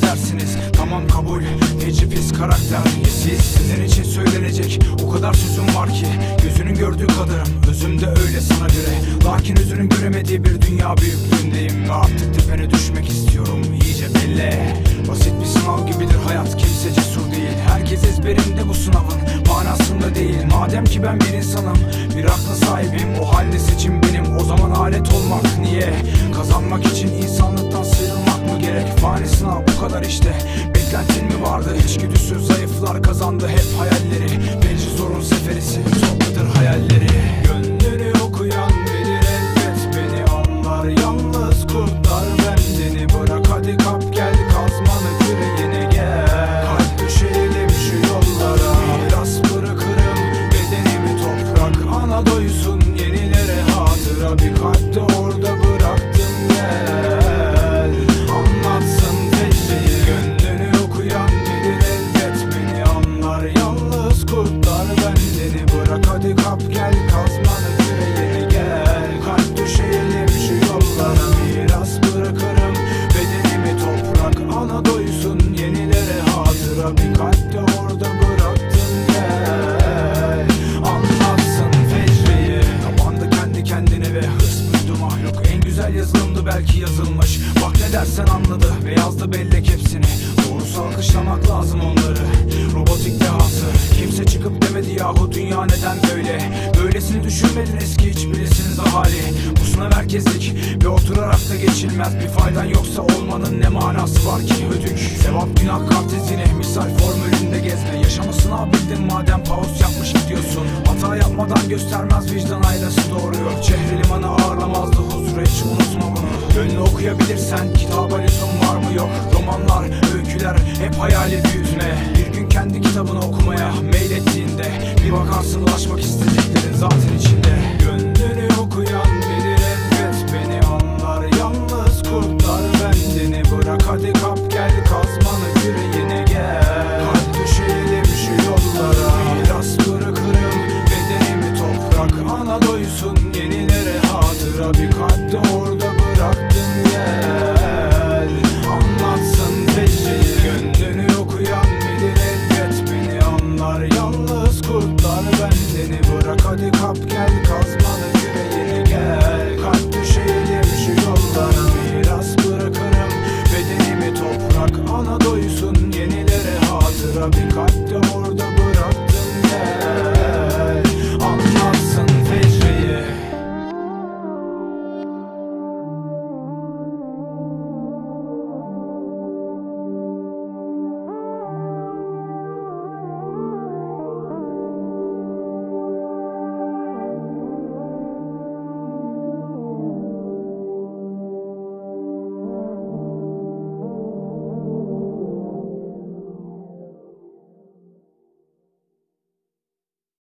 edersiniz. Tamam kabul, feci pis karakter. Siz, sizin için söylenecek o kadar sözüm var ki, gözünün gördüğü kadarım, özümde öyle sana göre. Lakin özünün göremediği bir dünya büyüklüğündeyim ve artık tepene düşmek istiyorum, iyice belli. Basit bir sınav gibidir hayat, kimse cesur değil. Herkes ezberinde bu sınavın manasında değil. Madem ki ben bir insanım, bir akla sahibim, o halde seçim benim. O zaman alet olmak niye? Kazanmak için insanlıktan sıyrılmak mı gerek? Fani sınav bu kadar işte. Beklentin mi vardı? İçgüdüsüz zayıflar kazandı hep hayalleri. Bence zorun seferisi, topludur hayalleri. Gönlünü okuyan bilir elbet, beni anlar. Yalnız kurtlar bendini, bırak hadi kap gel, kazmalı küreğine gel. Kalp düşelim şu yollara, miras bırakırım bedenimi toprak. Ana doysun yenilere hatıra, bir kalp de orada bıraktım gel. Anlatsın fecreyi, gönlünü okuyan bilir elbet, beni anlar. Yalnız kurtlar bendini, bırak hadi kap gel, kazmalı küreğine gel. Kalp düşelim şu yollara, miras bırakırım bedenimi toprak. Ana doysun yenilere hatıra, bir kalp de orada bıraktım gel. Anlatsın fecreyi. Kapandı kendi kendine ve hırs büyüdü mahluk. En güzel yazılımdı belki yazılmış, bak ne dersen anladı ve yazdı bellek hepsini. Doğrusu alkışlamak lazım onları, robotik dehası. Kimse çıkıp demedi yahu dünya neden böyle? Böylesini düşünmediniz ki hiç bilesiniz ahali. Bu sınav herkeslik ve oturarak da geçilmez. Bir faydan yoksa olmanın ne manası var ki? Ödük, sevap, günah, kartezini misal formülünde gezme. Yaşamı sınav bildin madem, pauz yapmış gidiyorsun. Hata yapmadan göstermez vicdan aynası doğruyor. Çehre limanı ağırlamazdı huzura, hiç unutma bunu. Gönlü okuyabilirsen kitaba lüzum var mı yok. Romanlar, öyküler hep hayali büyütme. Bir gün kendi kitabını okumaya meylettiğinde bir bakarsın ulaşmak istersin